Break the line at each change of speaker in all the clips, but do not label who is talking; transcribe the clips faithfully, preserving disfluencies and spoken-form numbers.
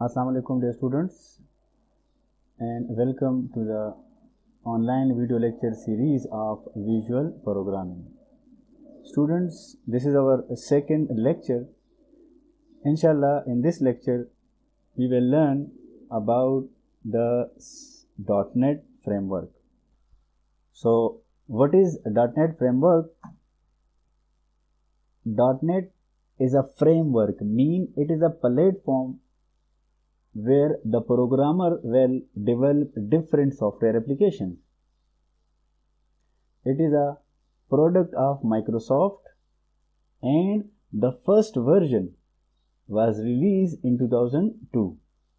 Assalamu alaikum dear students, and welcome to the online video lecture series of visual programming. Students, this is our second lecture. Inshallah, in this lecture we will learn about the .NET framework. So what is .NET framework? .NET is a framework, mean it is a platform where the programmer will develop different software applications. It is a product of Microsoft and the first version was released in two thousand two.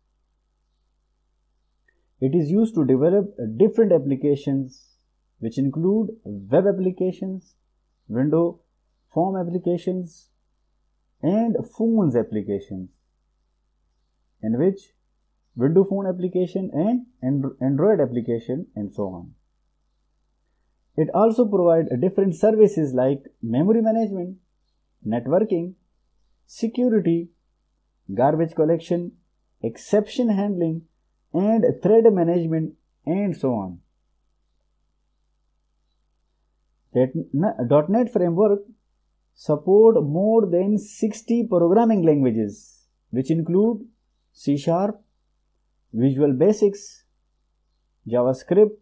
It is used to develop different applications which include web applications, window form applications and phones applications, in which window phone application and Android application and so on. It also provides different services like memory management, networking, security, garbage collection, exception handling, and thread management and so on. .NET framework support more than sixty programming languages which include C Sharp, Visual Basics, JavaScript,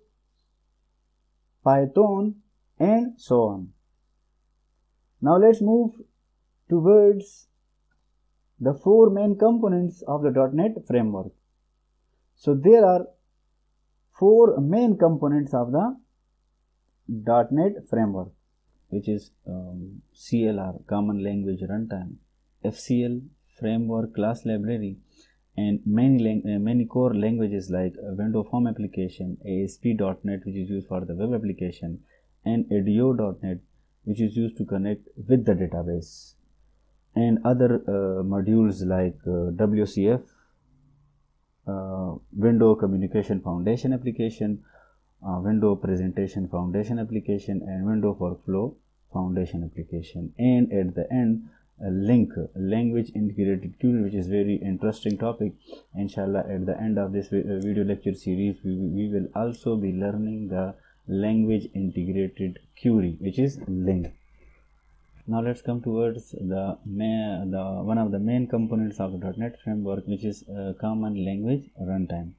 Python and so on. Now let's move towards the four main components of the .NET framework. So there are four main components of the .NET framework, which is um, C L R, Common Language Runtime, F C L, Framework Class Library, and many uh, many core languages like uh, window form application, A S P dot net, which is used for the web application, and A D O dot net, which is used to connect with the database, and other uh, modules like uh, W C F, uh, Window Communication Foundation application, uh, Window Presentation Foundation application, and Window Workflow Foundation application, and at the end a link, language integrated query, which is very interesting topic. Inshallah, at the end of this video lecture series we, we will also be learning the language integrated query, which is LINQ. Now let's come towards the, main, the one of the main components of the .NET framework, which is uh, Common Language Runtime.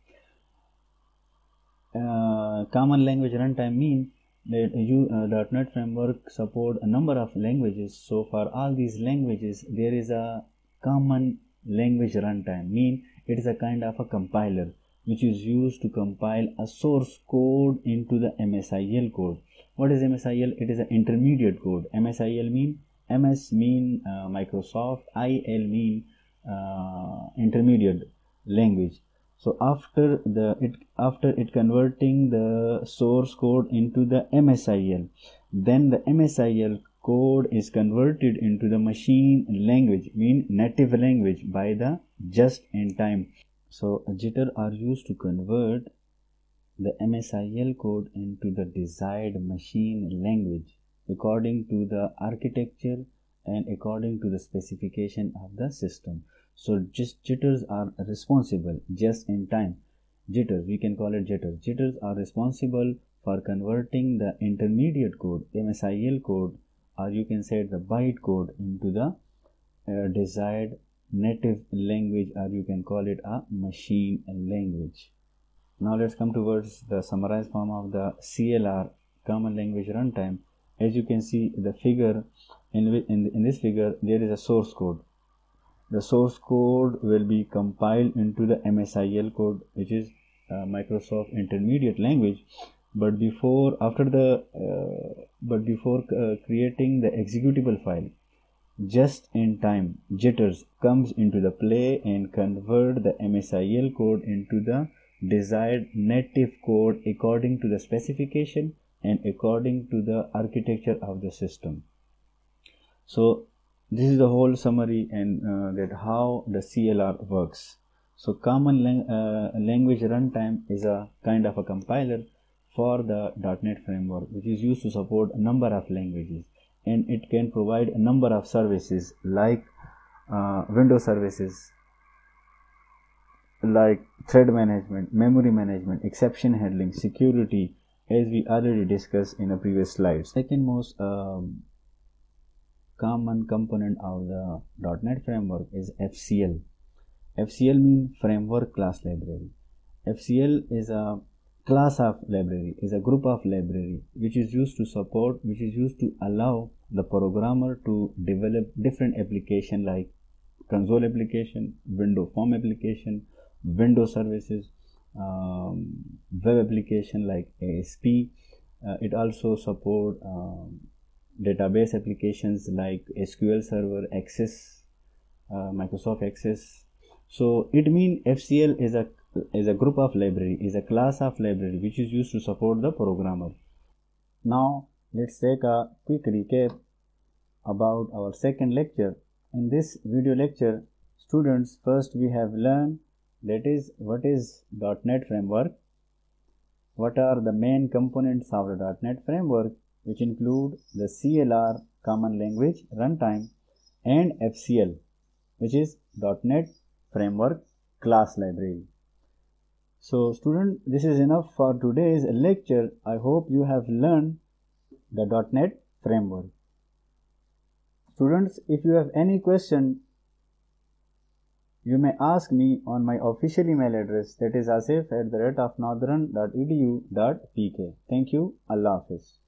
Uh, common Language Runtime means that you uh, .NET framework support a number of languages. So for all these languages there is a common language runtime, mean it is a kind of a compiler which is used to compile a source code into the M S I L code. What is M S I L? It is an intermediate code. M S I L mean M S mean uh, Microsoft, I L mean uh, intermediate language. So after the it after it converting the source code into the M S I L, then the M S I L code is converted into the machine language, mean native language, by the just-in-time. So jitter are used to convert the M S I L code into the desired machine language according to the architecture and according to the specification of the system. So just jitters are responsible, just in time jitters, we can call it jitters. Jitters are responsible for converting the intermediate code, M S I L code, or you can say the byte code, into the uh, desired native language, or you can call it a machine language. Now let's come towards the summarized form of the C L R, Common Language Runtime. As you can see the figure, in, in, in this figure there is a source code. The source code will be compiled into the M S I L code, which is uh, Microsoft intermediate language. But before, after the, uh, but before uh, creating the executable file, just in time jitters comes into the play and convert the M S I L code into the desired native code according to the specification and according to the architecture of the system. So this is the whole summary and uh, that how the C L R works. So common lang uh, language runtime is a kind of a compiler for the .NET framework, which is used to support a number of languages, and it can provide a number of services like uh, Windows services, like thread management, memory management, exception handling, security, as we already discussed in a previous slide. Second most um, common component of the dot net framework is F C L. F C L means Framework Class Library. F C L is a class of library, is a group of library which is used to support, which is used to allow the programmer to develop different application like console application, window form application, window services, um, web application like A S P. Uh, it also support um, database applications like S Q L Server, Access, uh, Microsoft Access. So it means F C L is a is a group of library, is a class of library which is used to support the programmer. Now let's take a quick recap about our second lecture. In this video lecture, students, first we have learned that is what is dot net framework, what are the main components of the dot net framework, which include the C L R, Common Language Runtime, and F C L, which is dot net Framework Class Library. So student, this is enough for today's lecture. I hope you have learned the dot net framework. Students, if you have any question, you may ask me on my official email address, that is asif at the rate of northern dot e d u dot p k. Thank you. Allah Hafiz.